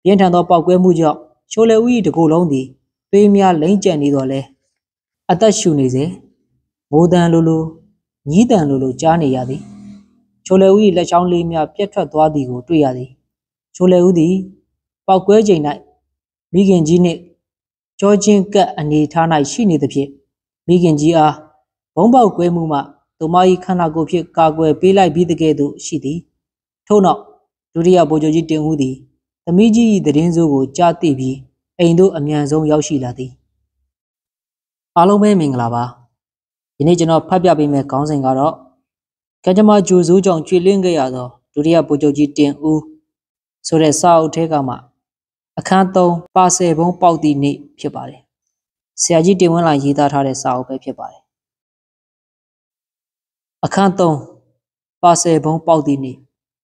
ပြင်းထန်သောပောက်ကွဲမှုကြောင့်ချိုလေဦး၏တကူလုံးသည်သွေးများလိမ့်ကျန်နေတော်လဲအသက်ရှူနေစေမိုးတန်လိုညီးတန်လိုကြားနေရသည်ချိုလေဦး၏လက်ချောင်းလေးများပြက်ထွက်သွားသည်ကိုတွေ့ရသည်ချိုလေဦးသည်ပောက်ကွဲချိန်၌မိခင်ကြီးနှင့်ကြောချင်းကပ်အနေထား၌ရှိနေသဖြင့်မိခင်ကြီးအားဘုံပေါက်ကွဲမှုမှသူမ၏ခန္ဓာကိုယ်ဖြင့်ကာကွယ်ပေးလိုက်ပြီးတကယ်သို့ရှိသည်ထို့နောက်ဒုတိယဗိုလ်ချုပ်ကြီးတင်ဦးသည်သမီးကြီး၏သတင်းစိုးကိုကြားသိပြီးအိမ်သို့အမြန်ဆုံးရောက်ရှိလာသည်အားလုံးပဲမင်္ဂလာပါဒီနေ့ကျွန်တော်ဖတ်ပြပေးမယ့်ခေါင်းစဉ်ကတော့ကံကြမ္မာဂျိုစိုးကြောင့်ကျွေလင်းခဲ့ရသောဒုတိယဗိုလ်ချုပ်ကြီးတင်ဦးဆိုတဲ့စာအုပ်ထဲကမှအခန်း3ပါဆယ်ဘုံပေါက်သည့်နေ့ဖြစ်ပါတယ်ဆရာကြီးတင်ဝင်းလာရေးသားထားတဲ့စာအုပ်ပဲဖြစ်ပါတယ်အခန်း3ပါဆယ်ဘုံပေါက်သည့်နေ့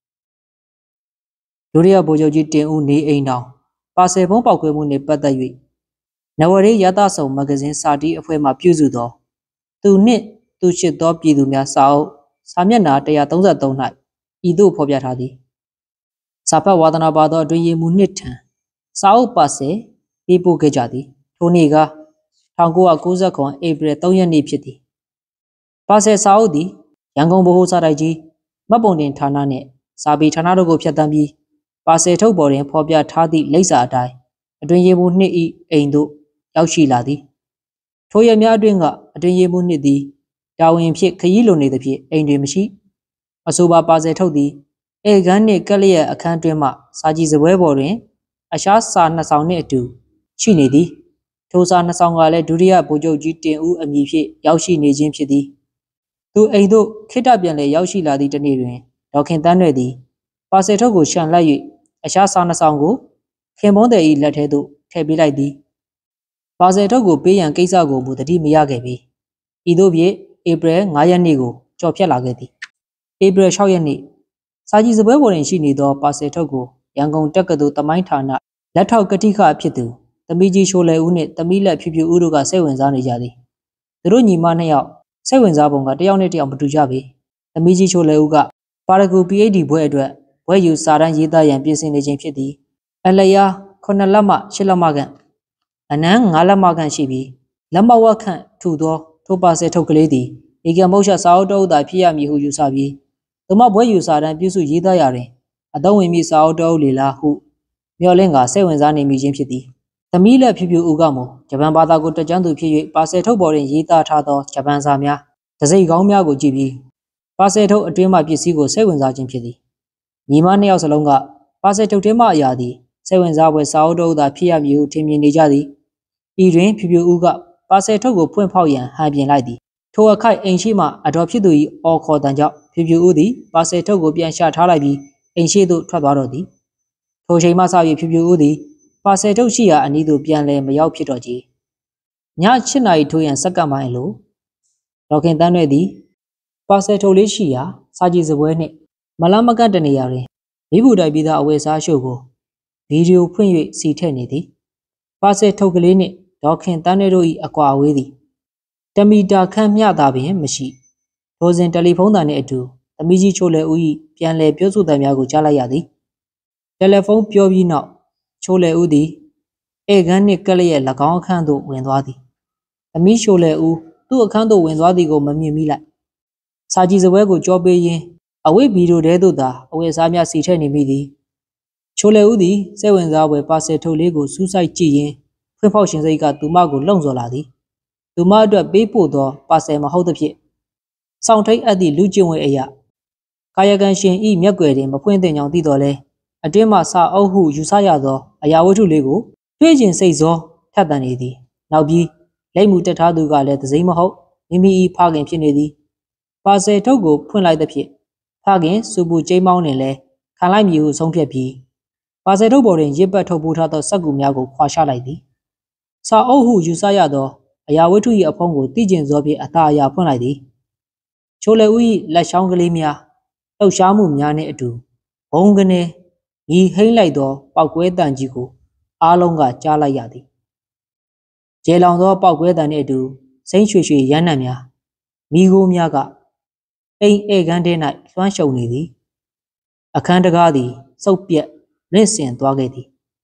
ဒုတိယဗိုလ်ချုပ်ကြီးတင်ဦးနေအိမ်တော်ပါဆယ်ဘုံပေါက်ကွဲမှုနှင့်ပတ်သက်၍နဝရေရသဆောင်မဂ္ဂဇင်းစာတီးအဖွဲ့မှပြုစုသောသူနှင့်သူရှိသောပြည်သူများစာအုပ်စာမျက်နှာ133၌ဤသို့ဖော်ပြထားသည်စာဖတ်ဝါသနာပါသောအတွင်ရေးမှုနှစ်ထံစာအုပ်ပါဆယ်ပေးပို့ခဲ့ကြသည်ထိုနေ့က1990ဧပြီ3ရက်နေ့ဖြစ်သည်ပါဆယ်စာအုပ်သည်ရန်ကုန်ဗဟိုစာတိုက်ကြီးမှတ်ပုံတင်ဌာနနှင့်စာပေဌာနတို့ကိုဖျက်ဆီးပြီးပါဆယ်ထုတ်ပေါ်တွင်ဖော်ပြထားသည့်လိပ်စာအတိုင်းအတွင်ရေးမှုနှစ်၏အိမ်သို့ရောက်ရှိလာသည်ထိုရက်များအတွင်းကအတွင်ရေးမှုနှစ်သည်တာဝန်ဖြင့်ခရီးလွန်နေသဖြင့်အိမ်တွင်မရှိအဆိုပါပါဆယ်ထုတ်သည်ဧကန်းနှင့်ကက်လျက်အခန်းတွင်မှစာကြည့်စပွဲပေါ်တွင်အရှားစာနှစ်ဆောင်နှင့်အတူရှိနေသည်ထိုစာနှစ်ဆောင်ကလည်းဒုတိယဗိုလ်ချုပ်ကြီးတင်ဦးအမည်ဖြင့်ရောက်ရှိနေခြင်းဖြစ်သည်သူအိမ်သို့ခိတ္တပြန်လည်ရောက်ရှိလာသည့်တနေ့တွင်ဒေါခင်တန်းရွယ်သည်ပါဆယ်ထုတ်ကိုရှန်လိုက်၍အရှားစာနှစ်ဆောင်ကိုခင်ပွန်းသည်၏လက်ထဲသို့ထည့်ပေးလိုက်သည်ပါဆယ်ထုတ်ကိုပေးရန်ကိစ္စကိုမူတတိမရခဲ့ပြီဤသို့ဖြင့်ဧပြီ9ရက်နေ့ကိုကြော်ဖြတ်လာခဲ့သည်ဧပြီ6ရက်နေ့စာကြည့်စပွဲပေါ်တွင်ရှိနေသောပါဆယ်ထုတ်ကိုရန်ကုန်တက္ကသိုလ်သမိုင်းဌာနလက်ထောက်ကတိခဖြစ်သူသမီးကြီးရှိုလေဦးနှင့်သမီးလက်ဖြူဖြူဦးတို့ကစိတ်ဝင်စားနေကြသည်သူတို့ညီမနှစ်ယောက်စိတ်ဝင်စားပုံကတယောက်နဲ့တယောက်မတူကြပေသမီးကြီးရှိုလေဦးကပါရဂူ PhD ဘွဲ့အတွက်ဘွဲ့ယူစာတမ်းရေးသားရန်ပြင်ဆင်နေခြင်းဖြစ်သည်အလျား9လက်မှ10လက်မှခန့်အနမ်း9လက်မှခန့်ရှိပြီးလက်မဝက်ခန့်ထူသောထိုပါဆယ်ထုတ်ကလေးသည်ဧကမုတ်ရှစာအုပ်တအုပ်သာဖြစ်ရမည်ဟုယူဆပြီးသူမဘွဲ့ယူစာတမ်းပြုစုရေးသားရာတွင်အသုံးဝင်မည့်စာအုပ်တအုပ်လေလားဟုမျှော်လင့်ကစိတ်ဝင်စားနေမိခြင်းဖြစ်သည်သမီးလက်ဖြူဖြူဦးကမူဂျပန်ဘာသာကိုတကြမ်းသူဖြစ်၍ပါဆယ်ထုတ်ပေါ်တွင်ရေးသားထားသောဂျပန်စာများတစိမ့်ကောင်းများကိုကြည့်ပြီးပါဆယ်ထုတ်အတွင်းမှပစ္စည်းကိုစိတ်ဝင်စားခြင်းဖြစ်သည်ညီမနှစ်ယောက်စလုံးကပါဆယ်ထုတ်ထဲမှအရာသည်စိတ်ဝင်စားဖွယ်စာအုပ်တအုပ်သာဖြစ်ရမည်ဟုထင်မြင်နေကြသည်ဤတွင်ဖြူဖြူဦးကပါဆယ်ထုတ်ကိုဖွင့်ဖောက်ရန်ဟန်ပြင်လိုက်သည်ထိုအခိုက်အိမ်ရှိမှအတော်ဖြစ်သူ၏အော်ခေါ်တန်ကြောင့်ဖြူဖြူဦးသည်ပါဆယ်ထုတ်ကိုပြန်ရှာထားလိုက်ပြီးအိမ်ရှိသို့ထွက်သွားတော့သည်ထိုချိန်မှစ၍ဖြူဖြူဦးသည်ပါဆယ်ထုတ်ရှိရာအနီးသို့ပြန်လဲမရောက်ဖြစ်တော့ကြီးည7 နာရီထိုးရန်စက္ကန့်ပိုင်းလိုဒေါခင်တန်းတို့သည်ပါဆယ်ထုတ်လေးရှိရာစာကြည့်စပွဲနှင့်မလမကန့်တနေရာတွင်မိဘူးတိုက်ပြီးသားအဝယ်စားရှုပ်ကိုဗီဒီယိုဖွင့်၍စီထည့်နေသည်ပါဆယ်ထုတ်ကလေးနှင့်ဒေါခင်တန်းတို့၏အကွာအဝေးသည်1 မီတာခန့်မျှသာပင်မရှိထိုစဉ်တယ်လီဖုန်းသံနှင့်အတူသမီးကြီးချိုလေဦး၏ပြန်လည်ပြောဆိုသံများကိုကြားလိုက်ရသည်တယ်လီဖုန်းပြောပြီးနောက်ချိုလေဦးသည်ဧကန်းနှင့်ကက်လျက်၎င်းအခန်းသို့ဝင်သွားသည်သမီးချိုလေဦးသူ့အခန်းသို့ဝင်သွားသည်ကိုမမြင်မိလိုက်စာကြည့်စပွဲကိုကြောပေးရင်းအဝိဗီဒီယိုထဲသို့သာအဝယ်စားများစီထည့်နေမိသည်ချိုလေဦးသည်စိတ်ဝင်စားဖွယ်ပါဆယ်ထုတ်လေးကိုစူးစိုက်ကြည့်ရင်းဖွင့်ဖောက်ရှင်စိတ်ကသူမကိုလှုံ့ဆော်လာသည်သူမအတွက်ပေးပို့သောပါဆယ်မဟုတ်သဖြင့်စောင့်ထိတ်အပ်သည့်လူကျင့်ဝတ်အရာကာယကံရှင်ဤမျက်ွယ်တွင်မဖွင့်သင့်ကြောင်းသိတော်လဲအတွင်းမှစာအုပ်ဟုယူဆရသောအရာဝတ္ထုလေးကိုတွေးကျင်စိတ်စောထပ်တန်နေသည်နောက်ပြီးလက်မှုတက်ထားသူကလည်းသစိမဟုတ်မိမိ၏ဖခင်ဖြစ်နေသည်ပါဆယ်ထုတ်ကိုဖွင့်လိုက်သဖြင့်ဖခင်စူပူကျိမ်းမောင်းနေလဲခံလိုက်မည်ဟုဆုံးဖြတ်ပြီးပါဆယ်ထုတ်ပေါ်တွင်ရစ်ပတ်ထုတ်ပိုးထားသောစက်ကူများကိုခွာချလိုက်သည်စာအုပ်ဟုယူဆရသောအရာဝတ္ထု၏အဖုံးကိုတိကျင်သောဖြင့်အသာအရာဖွင့်လိုက်သည်ချိုလေဦး၏လက်ချောင်းကလေးများလှုပ်ရှားမှုများနှင့်အတူဘုံကနေညီဟိမ့်လိုက်သောပောက်ကွဲတန်ကြီးကိုအားလုံးကကြားလိုက်ရသည်ကျေလောင်သောပောက်ကွဲတန်နှင့်အတူစိမ့်ရွှေရွှေရမ်းနှံများမိโกများကအိမ်ဧကန်းထဲ၌လွှမ်းရှုံနေသည်အခန်းတကားသည်စုပ်ပြက်ရင့်စင်သွားခဲ့သည်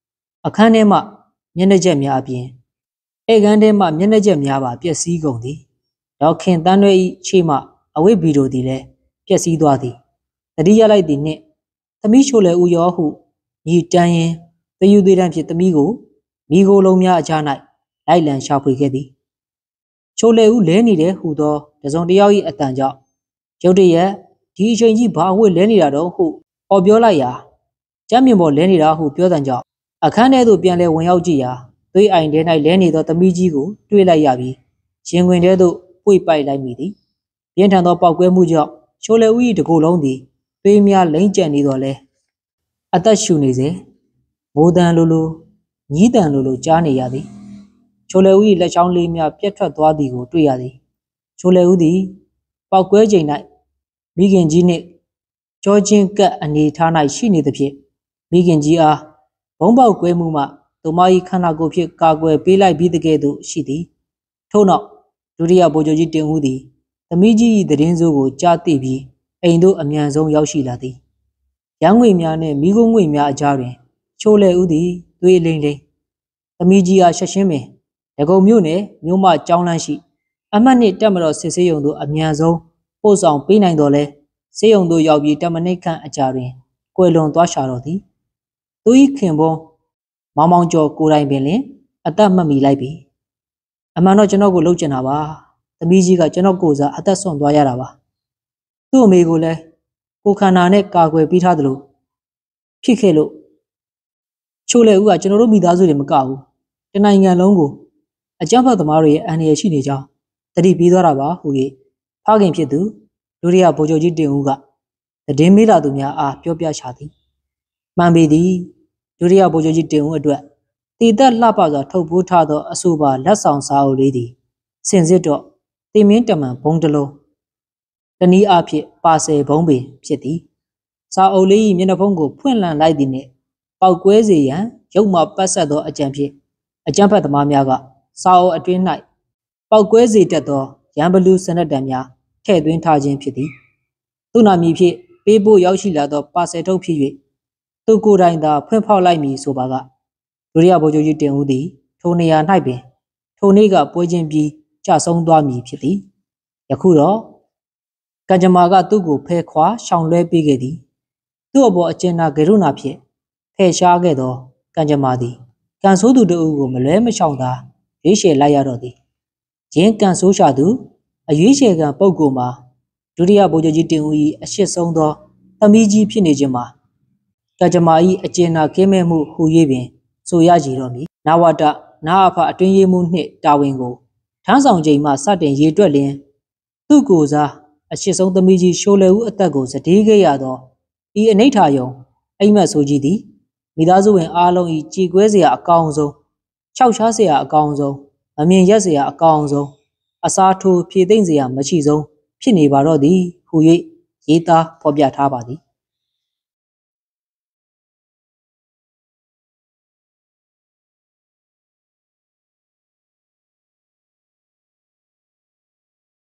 အခန်းထဲမှမျက်နှာကျက်များအပြင်ဧကန်ထဲမှမျက်နှာကျက်များပါပျက်စီးကုန်သည်ဒေါက်ခင်တန်းရွဲ၏ခြေမှအဝိဘီတို့သည်လည်းပျက်စီးသွားသည်တတိယလိုက်သည်နှင့်သမီးချိုလေဦးရောဟုညီတန်းရင်သေယူသေးတမ်းဖြင့်သမီးကိုမိโกလုံးများအကြား၌လိုက်လံရှာဖွေခဲ့သည်ချိုလေဦးလဲနေတယ်ဟုသောတစုံတစ်ယောက်၏အတန်ကြောင့်ရုတ်တရက်ဒီအချိန်ကြီးဘာအဝိလဲနေတာတော့ဟုအော်ပြောလိုက်ရာကျမ်းမြင်ပေါ်လဲနေတာဟုပြောတဲ့ကြောင့်အခန်းထဲသို့ပြန်လဲဝင်ရောက်ကြည့်ရာသွေးအိုင်ထဲ၌လဲနေသောသမီးကြီးကိုတွေ့လိုက်ရပြီးရင်ခွင်ထဲသို့ပွေပိုက်လိုက်မိသည်ပြင်းထန်သောပောက်ကွဲမှုကြောင့်ချိုလေဦး၏တကိုယ်လုံးသည်သွေးများလိမ့်ကျန်နေတော်လဲအသက်ရှူနေစေမိုးတန်လိုလိုညည်းတန်လိုလိုကြားနေရသည်ချိုလေဦး၏လက်ချောင်းလေးများပြတ်ထွက်သွားသည်ကိုတွေ့ရသည်ချိုလေဦးသည်ပောက်ကွဲချိန်၌မိခင်ကြီးနှင့်ကြောချင်းကပ်အနေထား၌ရှိနေသဖြင့်မိခင်ကြီးအားဘုံပေါက်ကွဲမှုမှသူမ၏ခန္ဓာကိုယ်ဖြင့်ကာကွယ်ပေးလိုက်ပြီးတကယ်သို့ရှိသည်ထို့နောက်ဒုတိယဗိုလ်ချုပ်ကြီးတင်ဦးသည်သမီးကြီး၏သတင်းစိုးကိုကြားသိပြီးအိမ်သို့အမြန်ဆုံးရောက်ရှိလာသည်ရန်ငွေများနှင့်မိခိုးငွေများအကြားတွင်ချိုလေဦးသည်သွေးလိမ့်လိမ့်သမီးကြီးအားချက်ချင်းပင်ဒဂုံမြို့နယ်မြို့မကျောင်းလမ်းရှိအမှတ်နှစ်တက်မတော်စစ်ဆေးရုံသို့အမြန်ဆုံးပို့ဆောင်ပေးနိုင်တော်လဲဆေးရုံသို့ရောက်ပြီးတမနိတ်ခန့်အကြာတွင်ကွယ်လွန်သွားရှာတော်သည်သူ၏ခင်ပွန်းမောင်မောင်ကျော်ကိုယ်တိုင်ပင်လင်အသက်မှတ်မိလိုက်ပြီအမှန်တော့ကျွန်တော်ကိုလှုပ်ကျင်တာပါသမီးကြီးကကျွန်တော်ကိုယ်စားအသက်ဆွန့်သွားရတာပါသူ့အမေကိုလည်းကိုခန္ဓာနဲ့ကာကွယ်ပေးထားသလိုဖြစ်ခဲ့လို့ချိုလေဦးကကျွန်တော်တို့မိသားစုတွေမကဘူးတနိုင်ငံလုံးကိုအကြမ်းဖက်သမားတွေရဲ့အန္တရာယ်ရှိနေကြောင်းတတိပေးသွားတာပါဟူ၍ဖခင်ဖြစ်သူဒုတိယဗိုလ်ချုပ်ကြီးတင်ဦးကသတင်းမေးလာသူများအားပြောပြချသည်မှန်ပေသည်ဒုတိယဗိုလ်ချုပ်ကြီးတင်ဦးအတွက်တည်သက်လှပစွာထုတ်ပိုးထားသောအဆိုပါလက်ဆောင်စာအုပ်လေးသည်စင်စစ်တော့တင်မင်းတမန်ဘုံတလုံးတနည်းအားဖြင့်ပါဆယ်ဘုံပင်ဖြစ်သည်စာအုပ်လေး၏မျက်နှာဖုံးကိုဖွင့်လှန်လိုက်သည်နှင့်ပောက်ကွဲစေရန်ရုပ်မှပတ်ဆက်သောအကြံဖြင့်အကြမ်းဖက်သမားများကစာအုပ်အတွင်း၌ပောက်ကွဲစေတတ်သောရန်ဘလူးစနက်တံများထည့်သွင်းထားခြင်းဖြစ်သည်သူနာမည်ဖြင့်ပေးပို့ရောက်ရှိလာသောပါဆယ်ထုတ်ဖြစ်၍သူကိုယ်တိုင်သာဖွင့်ဖောက်လိုက်မည်ဆိုပါကဒုတိယဗိုလ်ချုပ်ကြီးတင်ဦးသည်ထိုနေရာ၌ပင်ထိုနေ့ကပွဲချင်းပြီးကြဆုံးသွားမည်ဖြစ်သည်ယခုတော့ကံကြမ္မာကသူ့ကိုဖဲခွာရှောင်လွှဲပေးခဲ့သည်သူ့အပေါ်အကျဉ်းနာဂရုဏာဖြင့်ဖယ်ရှားခဲ့သောကံကြမ္မာသည်ကံဆိုးသူတို့ကိုမလွဲမရှောင်သာရွေးချယ်လိုက်ရတော့သည်ယင်းကံဆိုးရှာသူအရွေးချယ်ကံပုဂ္ဂိုလ်မှာဒုတိယဗိုလ်ချုပ်ကြီးတင်ဦး၏အရှိဆုံးသောသမီးကြီးဖြစ်နေခြင်းမှာကံကြမ္မာ၏အကျဉ်းနာကင်းမဲ့မှုဟူ၍ပင်ဆိုရကြတော့မည်နဝတနာအဖအတွင်းရေးမှုနှင့်တာဝန်ကိုထမ်းဆောင်ချိန်မှစတင်ရေတွက်လျင်သူ့ကိုယ်စားအရှိဆုံးသမီးကြီးရှိုးလေဦးအသက်ကိုစတေးခဲ့ရသောဤအနိဋ္ဌာယုံအိမ်မက်ဆိုကြီးသည်မိသားစုဝင်အားလုံး၏ကြည်ကွဲစရာအကောင်းဆုံးခြောက်ခြားစရာအကောင်းဆုံးမမြင်ရက်စရာအကောင်းဆုံးအစားထိုးဖြည့်သိမ့်စရာမရှိဆုံးဖြစ်နေပါတော့သည်ဟူ၍ရေးသားဖော်ပြထားပါသည်